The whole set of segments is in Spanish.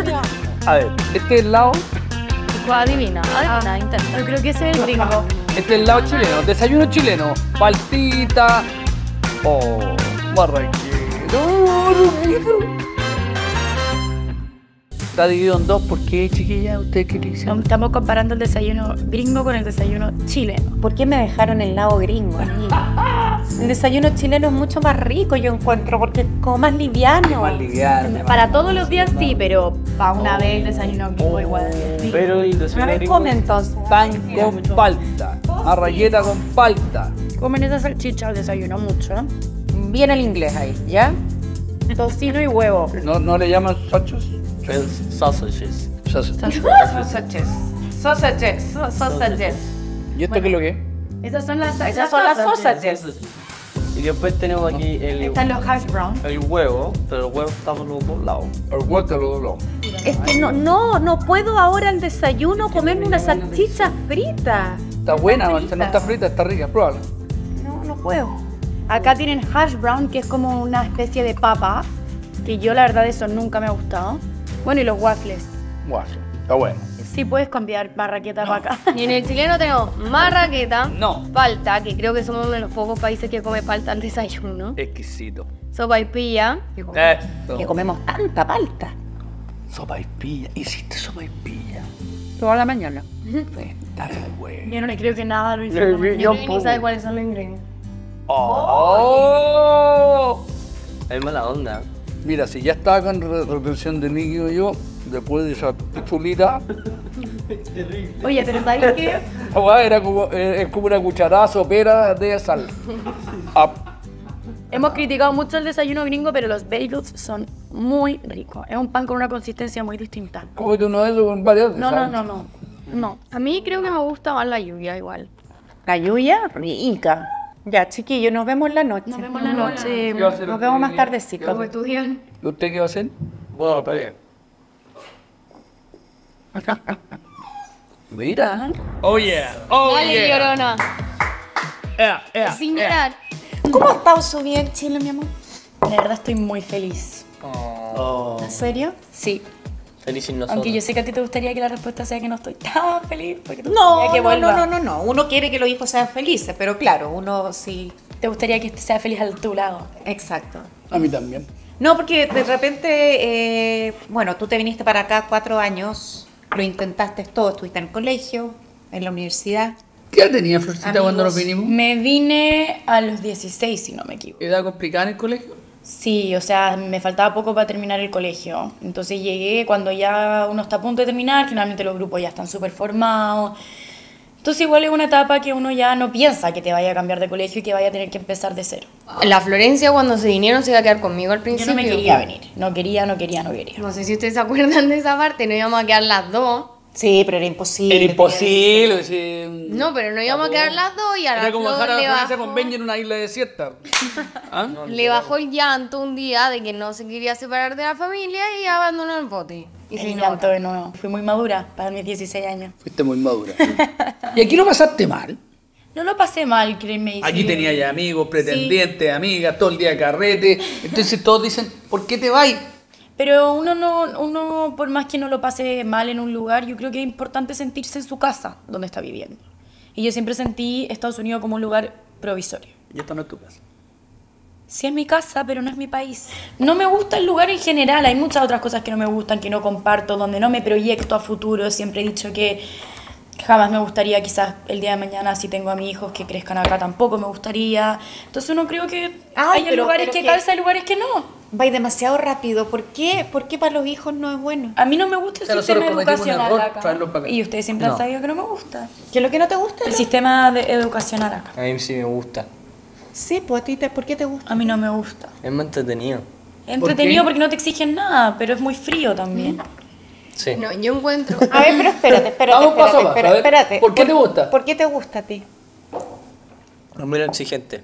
A ver, este es el lado, Adivina, intenta. Yo creo que ese es el gringo. este es el lado chileno, desayuno chileno, paltita, marraquero. Está dividido en dos, ¿por qué, chiquilla? ¿Usted qué dice? Estamos comparando el desayuno gringo con el desayuno chileno. ¿Por qué me dejaron el lado gringo? El desayuno chileno es mucho más rico, yo encuentro, porque es como más liviano. Más liviano. Para todos los días sí, pero para una vez el desayuno gringo igual. Pero el A desayuno ver, gringo, come entonces. pan con palta, marraqueta con palta. Comen esa salchicha al desayuno mucho, ¿eh? Viene el inglés ahí, ¿ya? Tocino y huevo. ¿No le llaman sachos? Sausages. Sausages. Sausages. ¿Y esto qué es lo que es? Esas son las sausages. Y después tenemos aquí Están los hash brown. el huevo, pero el huevo está por los dos lados. El huevo te lo dobló. Es que no puedo ahora al desayuno comerme una salchicha frita. Está buena, no está frita, está rica, pruébala. No puedo. Acá tienen hash brown, que es como una especie de papa, que yo la verdad eso nunca me ha gustado. Bueno, y los waffles. Guaso, está bueno. Sí puedes cambiar marraqueta para acá. Y en el chileno tenemos marraqueta, No. palta, que creo que somos uno de los pocos países que come palta al desayuno, Exquisito. sopaipilla, Que comemos tanta palta. Sopaipilla, hiciste sopaipilla. Toda la mañana. Está bueno. Yo no le creo que nada lo hizo. yo creo que ni sabe cuáles son los ingredientes. ¡Oh! Es mala onda. Mira, si ya estaba con retención de líquido yo, después de esa chulita, Oye, pero ¿sabes qué? era como, es como una cucharada sopera de sal. Ah, Hemos criticado mucho el desayuno gringo, pero los bagels son muy ricos. Es un pan con una consistencia muy distinta. cómete uno de esos con varias. No. A mí creo que me gusta más la lluvia igual. La lluvia, rica. Ya, chiquillos, nos vemos en la noche. Nos vemos la noche. Nos vemos más tardecito. ¿Cómo estudian? ¿Y usted qué va a hacer? Bueno, está bien. Mira. Oh yeah. Oh Dale, Llorona. Sin llorar. ¿Cómo ha estado su vida en Chile, mi amor? La verdad estoy muy feliz. ¿En serio? Sí. Feliz sin nosotros. Aunque yo sé que a ti te gustaría que la respuesta sea que no estoy tan feliz. Porque te gustaría que vuelva. No. Uno quiere que los hijos sean felices, pero claro, uno sí. Te gustaría que sea feliz a tu lado. Exacto. A mí también. No, porque de repente, bueno, tú te viniste para acá 4 años, lo intentaste todo, estuviste en el colegio, en la universidad. ¿Qué edad tenía Florcita Amigos. cuando nos vinimos? Me vine a los 16, si no me equivoco. ¿Edad complicada en el colegio? Sí, o sea, me faltaba poco para terminar el colegio. Entonces llegué cuando ya uno está a punto de terminar, generalmente los grupos ya están súper formados. Entonces igual es una etapa que uno ya no piensa que te vaya a cambiar de colegio y que vaya a tener que empezar de cero. La Florencia cuando se vinieron se iba a quedar conmigo al Yo principio. no me quería venir, no quería. No sé si ustedes se acuerdan de esa parte, no íbamos a quedar las dos. Sí, pero era imposible. Era imposible. Sí. No, pero no íbamos a quedar las dos y a la Era como Flor dejar a la le Florencia con bajó, Benji en una isla desierta. ¿Ah? le bajó el llanto un día de que no se quería separar de la familia y abandonó el bote. Y se Y vino llanto de nuevo. Fui muy madura para mis 16 años. Fuiste muy madura. ¿Y aquí lo pasaste mal? No lo pasé mal, créeme. Aquí tenía ya amigos, pretendientes, amigas, todo el día carrete. Entonces todos dicen, ¿por qué te vas? Pero uno, por más que no lo pase mal en un lugar, yo creo que es importante sentirse en su casa, donde está viviendo. Y yo siempre sentí Estados Unidos como un lugar provisorio. Y esta no es tu casa. Sí es mi casa, pero no es mi país. No me gusta el lugar en general, hay muchas otras cosas que no me gustan, que no comparto, donde no me proyecto a futuro. Siempre he dicho que jamás me gustaría, quizás el día de mañana, si tengo a mis hijos que crezcan acá, tampoco me gustaría. Entonces uno creo que Ay, hay pero- lugares pero que que- calza y lugares que no. Va demasiado rápido. ¿Por qué para los hijos no es bueno? A mí no me gusta el O sea, sistema nosotros cometimos un educacional error, acá. traerlos para acá. Y ustedes siempre han No. sabido que no me gusta. ¿Qué es lo que no te gusta? El sistema educacional acá. A mí sí me gusta. Sí, pues ¿por qué te gusta? A mí no me gusta. Es más entretenido. Es entretenido qué? porque no te exigen nada, pero es muy frío también. Sí. No, yo encuentro. A ver, pero espérate. Vamos paso a paso, a ver, espérate. ¿por qué te gusta? ¿Por qué te gusta a ti? Es muy exigente.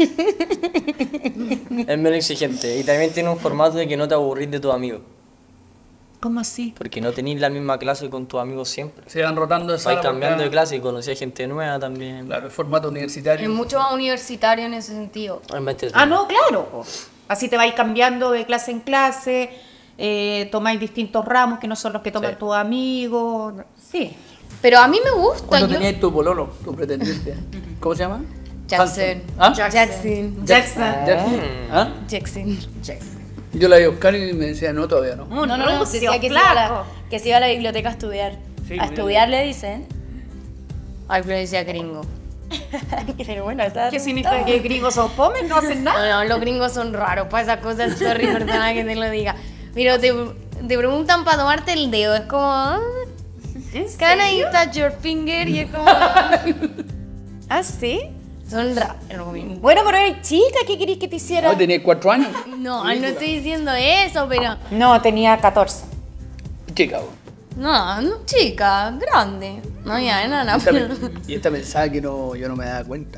Es menos exigente. Y también tiene un formato de que no te aburrís de tus amigos. ¿Cómo así? Porque no tenés la misma clase con tus amigos siempre. Se van rotando de Vais sala por cambiando cada- de clase y conocés gente nueva también. Claro, el formato universitario. Es mucho más universitario en ese sentido. Es más entretenido. Ah, no, claro. Así te vais cambiando de clase en clase. tomáis distintos ramos que no son los que toman Sí. tus amigos. Sí. Pero a mí me gusta. ¿Cuándo yo- tenías tu pololo, tu pretendiente? ¿Cómo se llama? Jackson. Hanson. ¿Ah? Jackson. Jackson. ¿Ah? Jackson. Yo la iba a buscar y me decía, no, todavía no. No, Rucio, decía que flaco. se iba a la biblioteca a estudiar. Sí, A estudiar le dicen. Ay, pero decía gringo. Pero bueno, esa ¿Qué significa que gringos son fomes? No hacen nada. No, los gringos son raros para esas cosas. Sorry, perdona que te lo diga. Pero te preguntan para tomarte el dedo. Es como. Can I touch your finger? Y es como. ¿Ah, sí? Son raros. Bueno, pero eres chica, ¿qué querías que te hiciera? No, tenía 4 años. No, no estoy diciendo eso, pero. No, tenía 14. Chica, vos. No, no, chica, grande. No, ya, enana. Y esta pensaba que no, yo no me daba cuenta.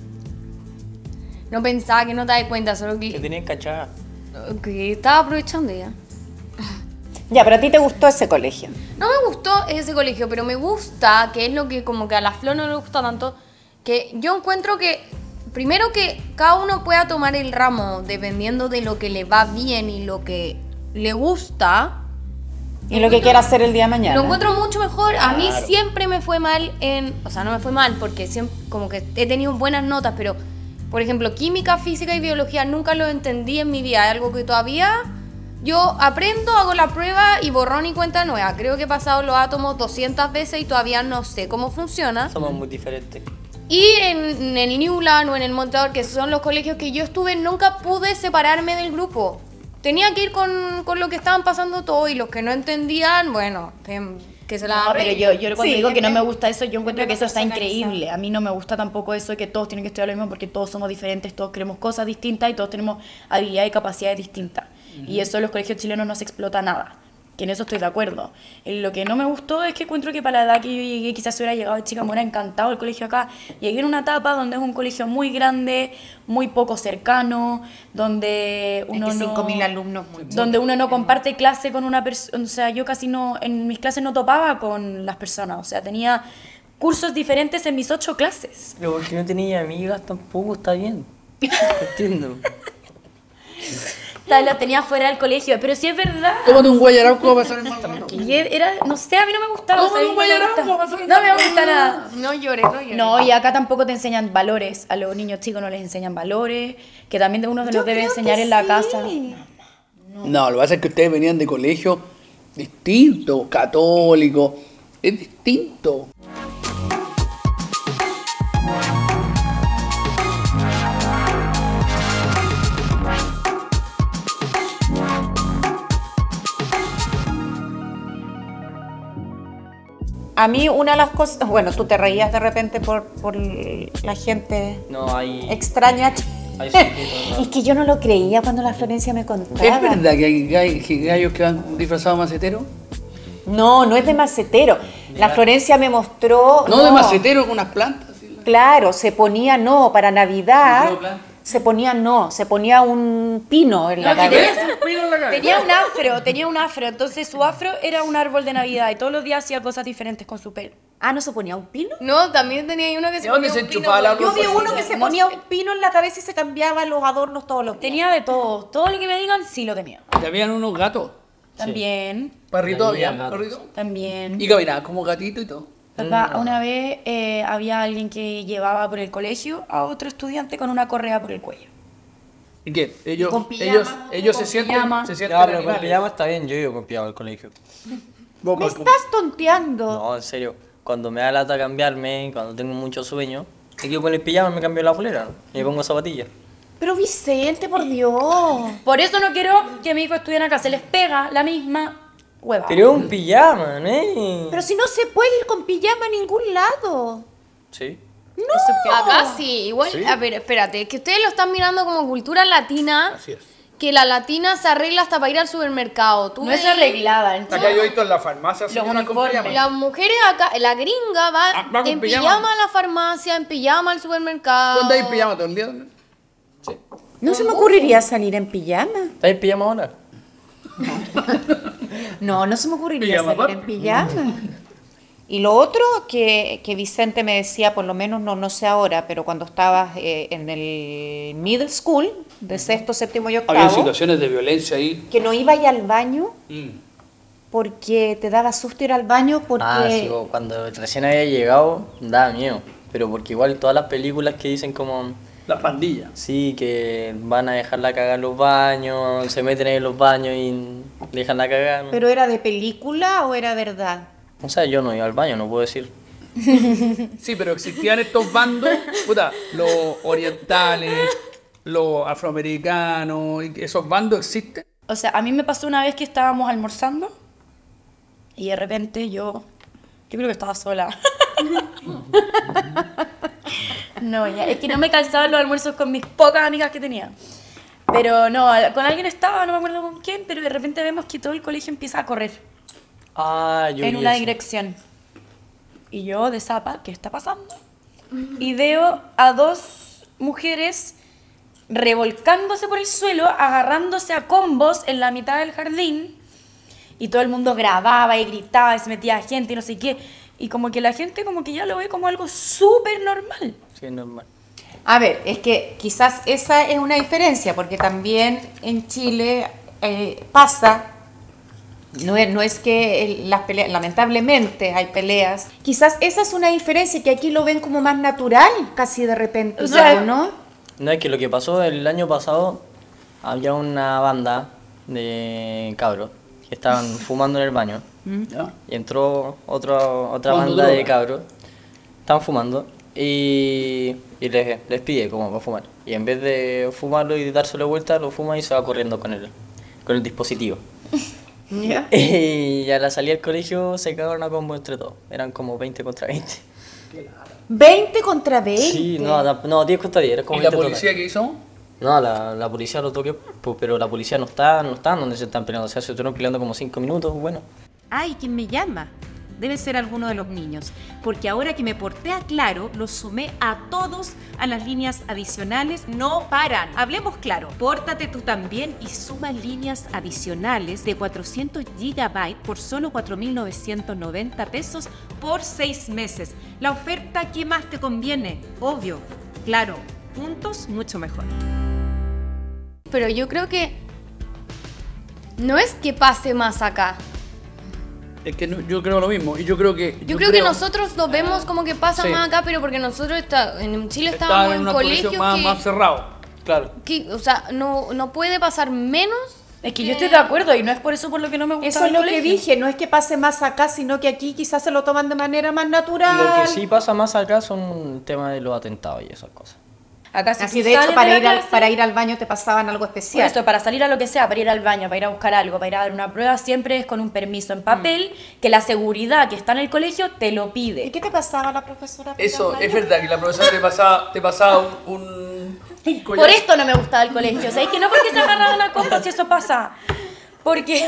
No pensaba que no te das cuenta, solo Que que. tenía cachada. Que estaba aprovechando ya. Ya, pero a ti te gustó ese colegio. No me gustó ese colegio, pero me gusta, que es lo que como que a la Flo no le gusta tanto, que yo encuentro que, primero que cada uno pueda tomar el ramo dependiendo de lo que le va bien y lo que le gusta. Y lo que quiera hacer el día de mañana. Lo encuentro mucho mejor. A mí siempre me fue mal o sea, no me fue mal porque siempre, como que he tenido buenas notas, pero, por ejemplo, química, física y biología nunca lo entendí en mi vida. Es algo que todavía yo aprendo, hago la prueba y borrón y cuenta nueva. Creo que he pasado los átomos 200 veces y todavía no sé cómo funciona. Somos muy diferentes. Y en el Newland o en el Montador, que son los colegios que yo estuve, nunca pude separarme del grupo. Tenía que ir con lo que estaban pasando todos y los que no entendían, bueno, que se la No, pero yo cuando Sí, digo que no es- me gusta eso, yo encuentro es que eso está personalizado. increíble. A mí no me gusta tampoco eso de que todos tienen que estudiar lo mismo porque todos somos diferentes, todos queremos cosas distintas y todos tenemos habilidades y capacidades distintas. Y eso en los colegios chilenos no se explota nada. Que en eso estoy de acuerdo. Lo que no me gustó es que encuentro que para la edad que yo llegué, quizás si hubiera llegado de chica, me hubiera encantado el colegio acá. Llegué en una etapa donde es un colegio muy grande, muy poco cercano, donde uno Es que no... 5.000 alumnos, muy donde uno no comparte clase con una persona, o sea, yo casi no, en mis clases no topaba con las personas, o sea, tenía cursos diferentes en mis 8 clases. Pero porque no tenía amigas tampoco, está bien. Entiendo. Los tenía fuera del colegio, pero sí es verdad. Tómate un guayarauco para pasar el mal rato. Y era, no sé, a mí no me gustaba. ¿Cómo ¿sabes? un guayarauco? No me Pasó gusta. el No me mal gusta nada. No llores, no llores. No, y acá tampoco te enseñan valores. A los niños chicos no les enseñan valores, que también uno se los debe enseñar en la casa. No, lo que pasa es que ustedes venían de colegio distinto, católico. Es distinto. A mí una de las cosas, bueno, tú te reías de repente por la gente No, hay. extraña. Hay sujetos, ¿no? Es que yo no lo creía cuando la Florencia me contaba. ¿Es verdad que hay gallos que van disfrazados de maceteros? No, no es de macetero. La Florencia me mostró. No, de macetero con unas plantas. ¿Sí? Claro, se ponía para Navidad. No, plan. Se ponía un pino en la cabeza. Tenía un afro, entonces su afro era un árbol de Navidad y todos los días hacía cosas diferentes con su pelo. Ah, ¿no se ponía un pino? No, también tenía uno que se ¿De dónde ponía se un pino enchufaba la con- Yo vi ropa? uno que se ponía un pino en la cabeza y se cambiaba los adornos todos los días. Tenía de todo lo que me digan sí lo tenía. Y habían unos gatos. También, Perrito Había había, gatos. perrito. también. Y caminaba como gatito y todo. Papá, una vez había alguien que llevaba por el colegio a otro estudiante con una correa por el cuello. ¿Y qué? Ellos, Con pijama, ellos se con sienten, pijama. se sienten Ya, pero con animales. pijama está bien, yo iba con pijama al colegio. Vos, Me Marco. estás tonteando. No, en serio. Cuando me da lata cambiarme, cuando tengo mucho sueño, me quedo con el pijama y me cambio la polera, ¿no? Y me pongo zapatillas. Pero Vicente, por Dios. Por eso no quiero que mi hijo estudie acá, se les pega la misma hueva. Pero es un pijama, ¿no? Pero si no se puede ir con pijama a ningún lado. Sí. Acá sí, igual, a ver, espérate, que ustedes lo están mirando como cultura latina, Así es. que la latina se arregla hasta para ir al supermercado. Tú No es ves- arreglada. Acá yo he visto en la farmacia Los uniformes. Las mujeres acá, la gringa va, va con en pijama. pijama a la farmacia, en pijama al supermercado. ¿Dónde hay pijama todo el día? Sí. No se me ocurriría salir en pijama. ¿Estás en pijama ahora? No, no se me ocurriría Pijama, salir pap. en pijama. Y lo otro que Vicente me decía, por lo menos no sé ahora, pero cuando estabas en el middle school, de sexto, séptimo y octavo, Había situaciones de violencia ahí. que no iba al baño porque te daba susto ir al baño porque... Sí, cuando recién había llegado, daba miedo. Pero porque igual todas las películas que dicen como... Las pandillas. Sí, que van a dejarla cagar en los baños, se meten ahí en los baños y dejan la cagar. ¿Pero era de película o era verdad? O sea, yo no iba al baño, no puedo decir. Sí, pero existían estos bandos, puta, los orientales, los afroamericanos, esos bandos existen. O sea, a mí me pasó una vez que estábamos almorzando y de repente yo creo que estaba sola. No, ya, es que no me calzaban los almuerzos con mis pocas amigas que tenía. Pero no, con alguien estaba, no me acuerdo con quién, pero de repente vemos que todo el colegio empieza a correr Yo en vi una eso. dirección. Y yo, de zapa, ¿qué está pasando? Y veo a dos mujeres revolcándose por el suelo, agarrándose a combos en la mitad del jardín. Y todo el mundo grababa y gritaba y se metía gente y no sé qué. Y como que la gente como que ya lo ve como algo súper normal. Sí, es normal. A ver, es que quizás esa es una diferencia, porque también en Chile pasa, no es que las peleas, lamentablemente hay peleas, quizás esa es una diferencia, que aquí lo ven como más natural, casi de repente, O sea, ¿no? No, es que lo que pasó el año pasado, había una banda de cabros que estaban fumando en el baño. ¿Ya? Y entró otra Fumando banda de droga. cabros, estaban fumando y les pide como para fumar. Y en vez de fumarlo y dárselo vuelta, lo fuma y se va corriendo con el dispositivo. ¿Ya? Y a la salida del colegio se cagaron a combo entre todos. Eran como 20 contra 20. 20 contra 20. Sí, no, 10 contra 10, era como ¿Y la 20 policía total. qué hizo? No, la policía lo toqué, pues, pero la policía no está donde se están peleando. O sea, se estuvieron peleando como 5 minutos, bueno. Ay, ¿quién me llama? Debe ser alguno de los niños, porque ahora que me porté a Claro, los sumé a todos a las líneas adicionales. No paran. Hablemos claro. Pórtate tú también y suma líneas adicionales de 400 GB por solo 4.990 pesos por 6 meses. La oferta que más te conviene. Obvio. Claro. Juntos, mucho mejor. Pero yo creo que no es que pase más acá. Es que yo creo lo mismo. Y yo creo que. Yo creo que nosotros lo vemos como que pasa Sí. más acá, pero porque nosotros en Chile está estábamos en en un colegio colegios más cerrado. Claro. o sea, no puede pasar menos. Es que yo estoy de acuerdo y no es por eso por lo que no me gusta Eso es el lo que colegio. dije, no es que pase más acá, sino que aquí quizás se lo toman de manera más natural. Lo que sí pasa más acá son el tema de los atentados y esas cosas. Acá si Así tú de hecho, sales para la ir, clase- para ir al baño te pasaban algo Por especial. eso, para salir a lo que sea, para ir al baño, para ir a buscar algo, para ir a dar una prueba, siempre es con un permiso en papel que la seguridad que está en el colegio te lo ¿Y pide. qué te pasaba la profesora? Eso, es verdad que la profesora te pasaba un collar. Por esto no me gustaba el colegio. O sea, es que no porque se agarraban a compas si eso pasa. Porque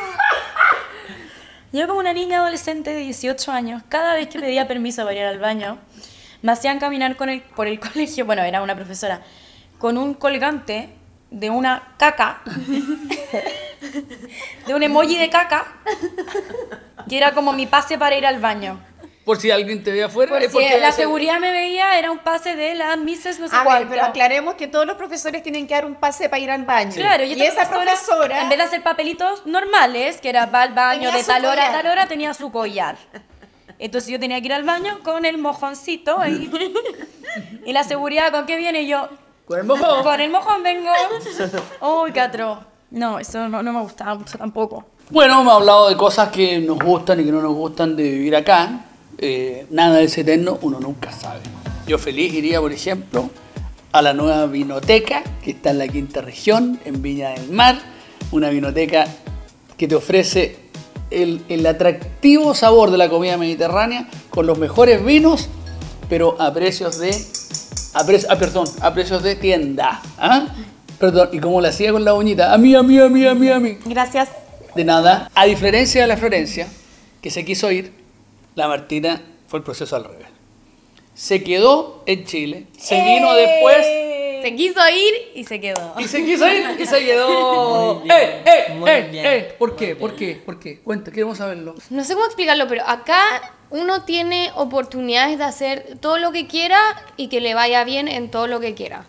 yo como una niña adolescente de 18 años, cada vez que pedía permiso para ir al baño, me hacían caminar por el colegio, bueno, era una profesora, con un colgante de una caca, de un emoji de caca, que era como mi pase para ir al baño. Por si alguien te ve afuera. es Si porque la eso- seguridad me veía, era un pase de la Mises no sé A ver, cuánto. pero aclaremos que todos los profesores tienen que dar un pase para ir al baño. Claro, y esa profesora... en vez de hacer papelitos normales, que era va al baño Tenía de su tal hora a collar. tal hora, tenía su collar. Entonces yo tenía que ir al baño con el mojoncito ahí. Y la seguridad, ¿con qué viene? Y yo, Con el mojón. con el mojón vengo. Uy, qué atroz. No, eso no me gustaba mucho tampoco. Bueno, hemos hablado de cosas que nos gustan y que no nos gustan de vivir acá. Nada es eterno, uno nunca sabe. Yo feliz iría, por ejemplo, a la nueva vinoteca que está en la quinta región, en Viña del Mar. Una vinoteca que te ofrece el atractivo sabor de la comida mediterránea con los mejores vinos, pero a precios de... a precios de tienda. ¿Ah? Perdón, y como la hacía con la uñita, a mí. Gracias. De nada. A diferencia de la Florencia, que se quiso ir, la Martina fue el proceso al revés. Se quedó en Chile, se vino después Se quiso ir y se quedó. Y se quiso ir y se quedó. Muy bien, muy bien. ¿Por qué? Muy ¿Por bien. qué? ¿Por qué? Cuenta, queremos saberlo. No sé cómo explicarlo, pero acá uno tiene oportunidades de hacer todo lo que quiera y que le vaya bien en todo lo que quiera.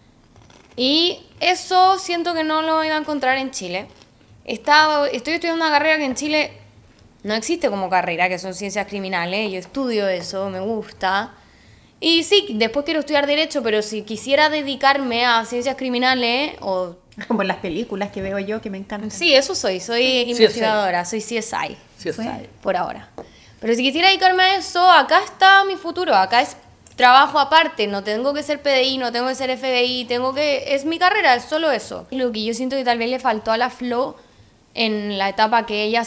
Y eso siento que no lo iba a encontrar en Chile. Estoy estudiando una carrera que en Chile no existe como carrera, que son ciencias criminales. Yo estudio eso, me gusta. Y sí, después quiero estudiar Derecho, pero si quisiera dedicarme a ciencias criminales o... Como en las películas que veo yo, que me encantan. Sí, eso soy investigadora, soy CSI. Sí, es ahí. Por ahora. Pero si quisiera dedicarme a eso, acá está mi futuro, acá es trabajo aparte, no tengo que ser PDI, no tengo que ser FBI, es mi carrera, es solo eso. Lo que yo siento que tal vez le faltó a la Flo en la etapa que ella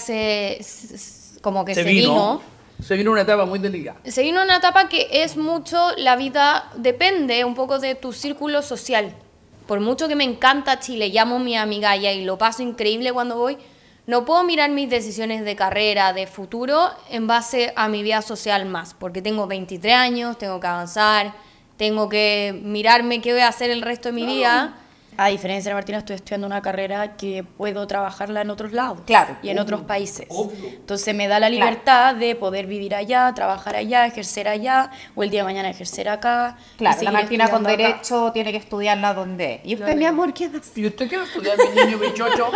como que se vino. Se vino una etapa muy delicada. Se vino una etapa que es mucho, la vida depende un poco de tu círculo social. Por mucho que me encanta Chile, llamo a mi amiga allá y lo paso increíble cuando voy, no puedo mirar mis decisiones de carrera, de futuro, en base a mi vida social más, porque tengo 23 años, tengo que avanzar, tengo que mirarme qué voy a hacer el resto de mi vida. A diferencia de Martina, estoy estudiando una carrera que puedo trabajarla en otros lados. Claro. Y en otros países. Entonces me da la libertad de poder vivir allá, trabajar allá, ejercer allá, o el día de mañana ejercer acá. y Claro, la seguir Martina con estudiando acá. Derecho tiene que estudiarla donde. ¿Y usted, Claro. mi amor, qué hace? ¿Y usted quiere estudiar, mi niño bichocho?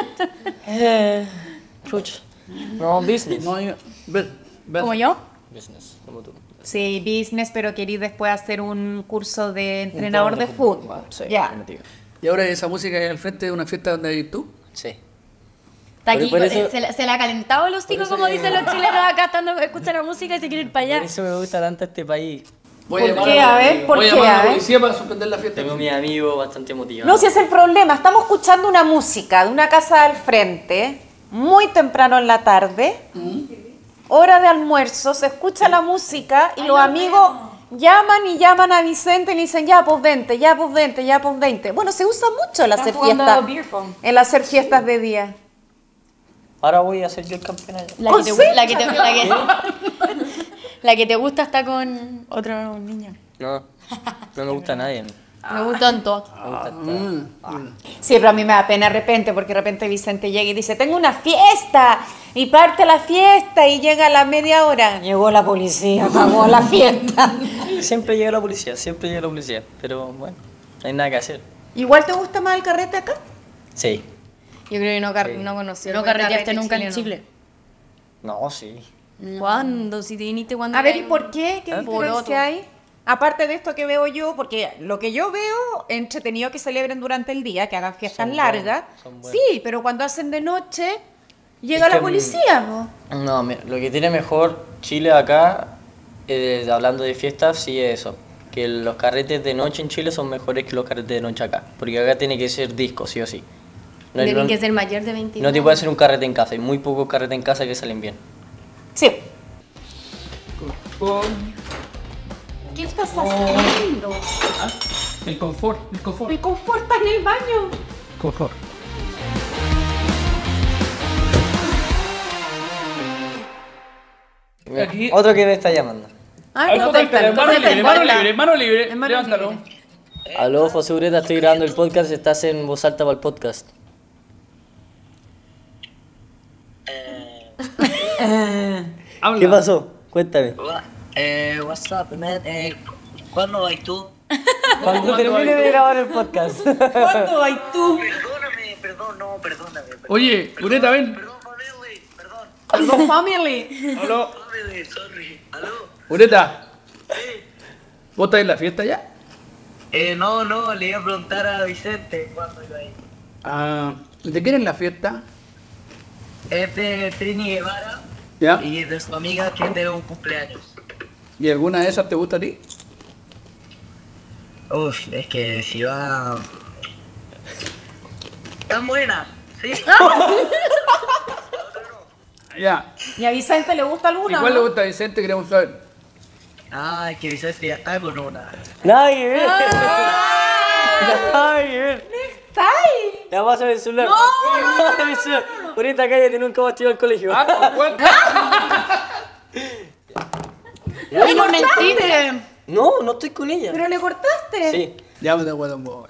Chuch. No, business. No, ¿ves? ¿Como yo? Business, como tú. Sí, business, pero querí después hacer un curso de entrenador de fútbol. Sí, Ya. definitivo. Y ahora esa música ahí al frente de una fiesta donde hay tú. Sí. Está aquí, Por eso- se le ha calentado el hocico, como dicen los chilenos acá, estando escuchan la música y se quieren ir para allá. Por eso me gusta tanto este país. Voy ¿Por llamar qué? A ver, ¿por voy a qué? llamar a A la ver. policía para suspender la fiesta. Tengo mis amigos bastante motivados. No, si es el problema. Estamos escuchando una música de una casa al frente, muy temprano en la tarde, hora de almuerzo, se escucha la música y los amigos llaman a Vicente y le dicen, ya pues vente, ya pues vente, ya pues vente. Bueno, se usa mucho el hacer fiestas, el hacer fiestas de día. Ahora voy a hacer yo el campeón allá. La que te gusta está con otro niño. No, no me gusta a nadie. Me gustan todos. Me gusta estar- Sí, pero a mí me da pena de repente, porque de repente Vicente llega y dice, tengo una fiesta, y parte la fiesta, y llega a la media hora. Llegó la policía, acabó la fiesta. Siempre llega la policía, pero bueno, no hay nada que hacer. ¿Igual te gusta más el carrete acá? Sí. Yo creo que no conocí. No el carreteaste carrete nunca en chileno. Chile. No, sí. ¿Cuándo? Si te viniste cuando... A ver, ¿y por qué? ¿Qué Poroto. diferencia hay? Aparte de esto que veo yo, porque lo que yo veo, entretenido que celebren durante el día, que hagan fiestas Son largas. buenos, son buenos. Sí, pero cuando hacen de noche, llega Es la que, policía, ¿no? No, mira, lo que tiene mejor Chile acá, hablando de fiestas, sí es eso. Que los carretes de noche en Chile son mejores que los carretes de noche acá. Porque acá tiene que ser disco, sí o sí. Tienen que ser mayor de 29. No te puede hacer un carrete en casa. Hay muy pocos carretes en casa que salen bien. Sí. Con ¿Qué estás haciendo? el confort, el confort. Me conforta en el baño. Confort. Aquí- Otro que me está llamando. Ay, no, Contáctale, mano libre, mano libre, En mano levántalo. libre. Aló, José Ureta, estoy grabando el podcast. Estás en voz alta para el podcast. Habla. ¿Qué pasó? Cuéntame. What's up, man? ¿Cuándo vas tú? Cuando termine de grabar el podcast. ¿Cuándo hay tú? Perdóname, perdóname. Oye, Ureta, ven. Perdón, family, perdón. Los family. Aló. Family, sorry. ¿Aló? Ureta, ¿vos estás en la fiesta ya? No, le iba a preguntar a Vicente cuándo iba a ir. Ah, ¿de quién es la fiesta? Es de Trini Guevara ¿Ya? y de su amiga que es de un cumpleaños. ¿Y alguna de esas te gusta a ti? Uf, es que si va... Tan buena, ¿sí? Ya. ¿Y a Vicente le gusta ¿Y alguna? cuál no? le gusta a Vicente? Queremos saber. Ay, que Vicente ya está con una. Nada que ver. Nada que ver. ¿Está ahí? Ya pásame el celular. Pásame el celular. Ahorita cállate, nunca vas a ir al colegio. Ay, no mentiste. No, no estoy con ella. ¿Pero le cortaste? Sí. Llámate a Guatón Boy.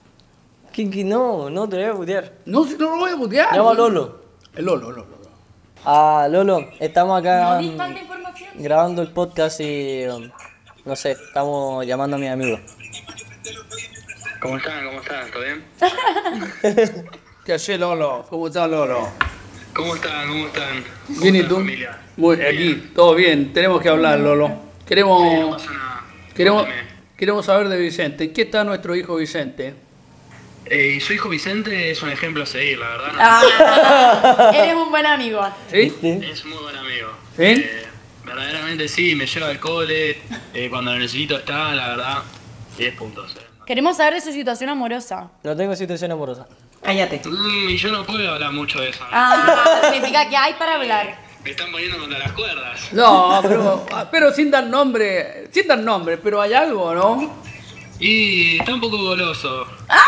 No, te voy a putear. No, si no lo voy a putear. Llama a Lolo. El Lolo. Ah, Lolo, estamos acá No dis tanta información. grabando el podcast y no sé, estamos llamando a mis amigos. ¿Cómo están? ¿Todo bien? ¿Qué haces, Lolo? ¿Cómo estás, Lolo? ¿Cómo están? Bien, ¿y tú? Familia? Muy aquí, todo bien. Tenemos que hablar, Lolo. No Queremos pasa nada. queremos saber de Vicente. ¿En qué está nuestro hijo Vicente? Y su hijo Vicente es un ejemplo a seguir, la verdad. Ah, eres un buen amigo. ¿Sí? Es muy buen amigo. ¿Sí? Verdaderamente sí, me lleva al cole. Cuando lo necesito está, la verdad, 10 puntos. Queremos saber de su situación amorosa. No tengo situación amorosa. Cállate. Y yo no puedo hablar mucho de eso. Ah, significa que hay para hablar. Me están poniendo contra las cuerdas. No, pero sin dar nombre, pero hay algo, ¿no? Y está un poco goloso.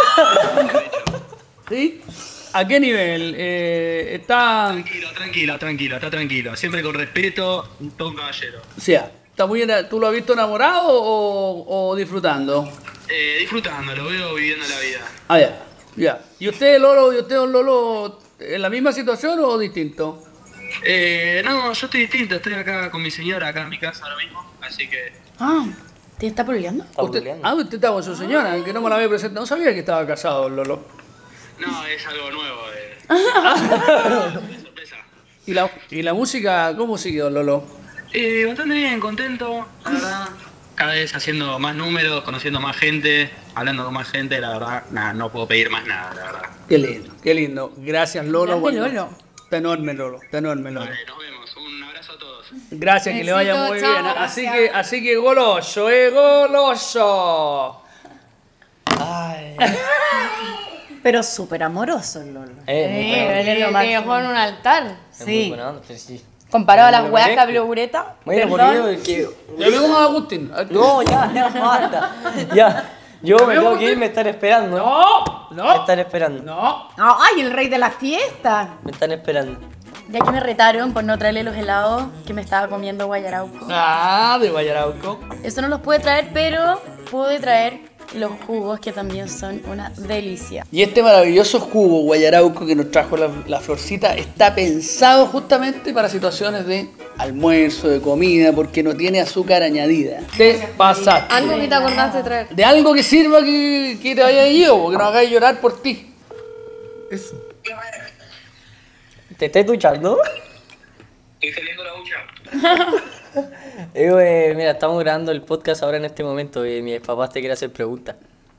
¿Sí? ¿A qué nivel? Está... Está tranquilo. Siempre con respeto, todo un caballero. O sea, ¿está muy ¿tú lo has visto enamorado o disfrutando? Disfrutando, lo veo viviendo la vida. Ah, ya. ¿Y usted, Lolo, don Lolo, en la misma situación o distinto? No, yo estoy distinto, estoy acá con mi señora, acá en mi casa ahora mismo, así que... Ah, ¿te está peleando? Usted está con su señora, que no me la había presentado. No sabía que estaba casado, don Lolo. No, es algo nuevo. Sorpresa. ¿Y la música cómo sigue, don Lolo? Bastante bien, contento, la verdad. Cada vez haciendo más números, conociendo más gente, hablando con más gente, la verdad, nada, no puedo pedir más nada, la verdad. Qué lindo. Gracias, Lolo. Grande, Lolo. Está enorme, Lolo. Nos vemos, un abrazo a todos. Gracias, que le vaya Besito, muy chao, bien. gracias. Así que goloso, goloso. Ay. Pero súper amoroso el Lolo. Muy buena él es lo Que máximo. dejó en un altar. onda, es muy Sí. buena onda, pero sí. Comparado a las Me weas que merezco. habló Bureta. Bueno, perdón. porque que... Llamemos a Agustín. No, ya, basta. Ya, yo me tengo que ir, me están esperando. Me están esperando. No. ¡Ay, el rey de la fiesta! Me están esperando. Ya que me retaron por no traerle los helados que me estaba comiendo Guayarauco. Ah, de Guayarauco. Eso no los pude traer, pero pude traer los jugos que también son una delicia. Y este maravilloso jugo Guayarauco que nos trajo la Florcita está pensado justamente para situaciones de almuerzo, de comida, porque no tiene azúcar añadida. Te pasaste. Algo que te acordaste de traer. De algo que sirva que te haya ido, porque nos hagáis llorar por ti. Eso. ¿Te estás duchando? Estoy saliendo la ducha. Mira, estamos grabando el podcast ahora en este momento y mis papás te quieren hacer preguntas.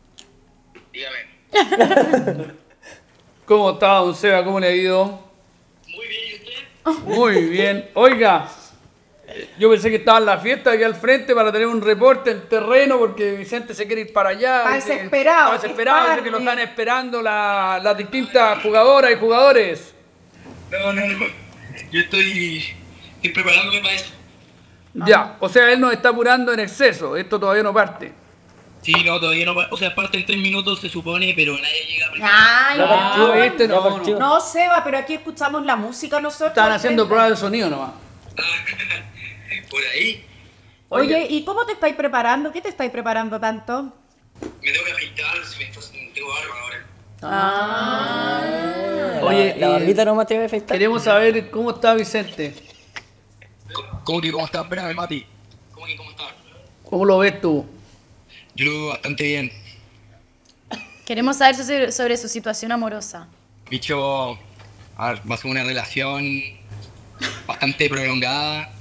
Dígame. ¿Cómo está, don Seba? ¿Cómo le ha ido? Muy bien, ¿y usted? Muy bien. Oiga, yo pensé que estaba en la fiesta aquí al frente para tener un reporte en terreno porque Vicente se quiere ir para allá. Está Dice que- desesperado, Está desesperado, es dice que lo tarde. están esperando las distintas jugadoras y jugadores. No. Yo estoy preparándome para eso. Ya, o sea, él nos está apurando en exceso. Esto todavía no parte. Sí, no, todavía no. O sea, parte en 3 minutos se supone, pero nadie llega primero. ¡Ay, Ya no! partió, ¿viste? ya No, partió. No, Seba, pero aquí escuchamos la música nosotros. Están haciendo pruebas de sonido nomás. Por ahí Oye, ¿y cómo te estáis preparando? ¿Qué te estáis preparando tanto? me tengo que afeitar, tengo barba ahora. Oye, la barbita nomás te va a afectar. Queremos saber cómo está Vicente. ¿Cómo estás? Espérame, Mati. ¿Cómo estás? ¿Cómo lo ves tú? Yo lo veo bastante bien. Queremos saber sobre su situación amorosa. Bicho, a ver, va a ser una relación bastante prolongada.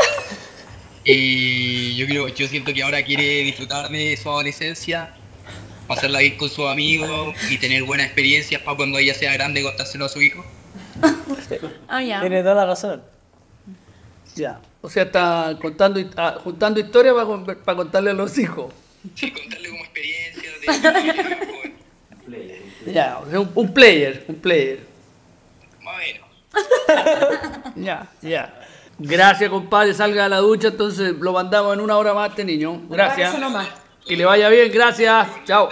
Y yo siento que ahora quiere disfrutar de su adolescencia, pasarla bien con sus amigos y tener buenas experiencias para cuando ella sea grande contárselo a su hijo. Ah, ya. Tienes toda la razón. Ya. O sea, está juntando historias para contarle a los hijos. Sí, contarle como experiencia de Ya, o sea, un player. más o menos. Ya. Gracias, compadre. Salga a la ducha, entonces lo mandamos en 1 hora más a este niño. Gracias. Eso nomás. Que le vaya bien, gracias. Chao.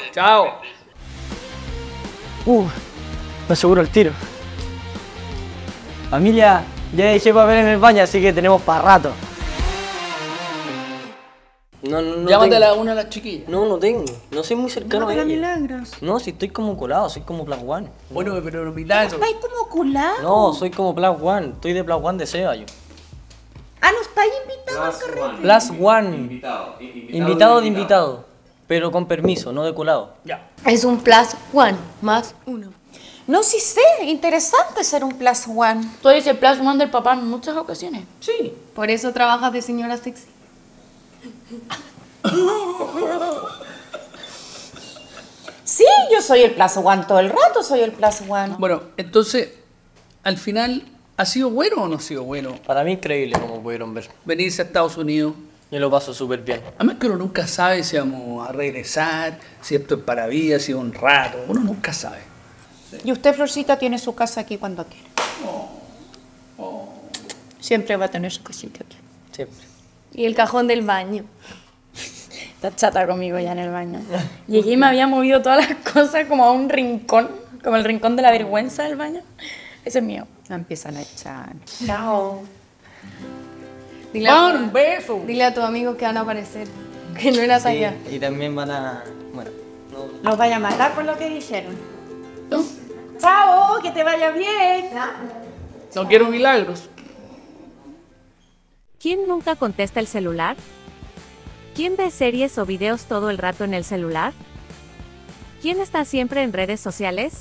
Me aseguro el tiro. Familia, ya dejé papel en el baño, así que tenemos para rato. No Llámate a tengo. una de las chiquillas. No tengo. No soy muy cercano a ella. Milagros. No, si estoy como colado, soy como Plus One. Bueno, pero milagro. ¿Estáis como colado? No, soy como Plus One. Estoy de Plus One de Seba yo. Ah, ¿no estáis invitados al carrete? Plus One. Invitado de invitado. Pero con permiso, no de colado. Ya. Es un plus one, más uno. No, sí sé, interesante ser un plus one. Tú eres el plus one del papá en muchas ocasiones. Sí. Por eso trabajas de señora sexy. Sí, yo soy el plus one todo el rato, soy el plus one. Bueno, entonces, al final, ¿ha sido bueno o no ha sido bueno Para mí increíble como pudieron ver. venirse a Estados Unidos? Yo lo paso súper bien. Además que uno nunca sabe si vamos a regresar, si esto es para vida, si es un rato. Uno nunca sabe. Y usted, Florcita, tiene su casa aquí cuando quiera. Siempre va a tener su casita aquí. Siempre. Y el cajón del baño. Está chata conmigo ya en el baño. Llegué y me había movido todas las cosas como a un rincón, como el rincón de la vergüenza del baño. Ese es mío. No empiezan a echar. Chao. Dile a, Un beso. dile a tus amigos que van a aparecer. Que no eras Sí, allá. y también van a... Bueno, no... Los vaya a matar por lo que dijeron. Chao, que te vaya bien. No quiero milagros. ¿Quién nunca contesta el celular? ¿Quién ve series o videos todo el rato en el celular? ¿Quién está siempre en redes sociales?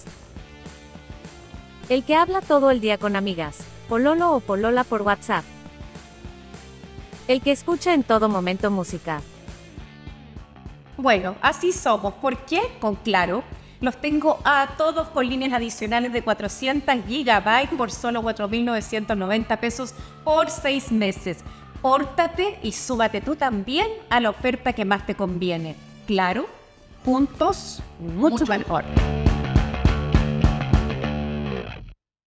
El que habla todo el día con amigas, pololo o polola por WhatsApp. El que escucha en todo momento música. Bueno, así somos. ¿Por qué? Con Claro. Los tengo a todos con líneas adicionales de 400 gigabytes por solo 4.990 pesos por 6 meses. Pórtate y súbate tú también a la oferta que más te conviene. Claro, juntos, mucho mejor.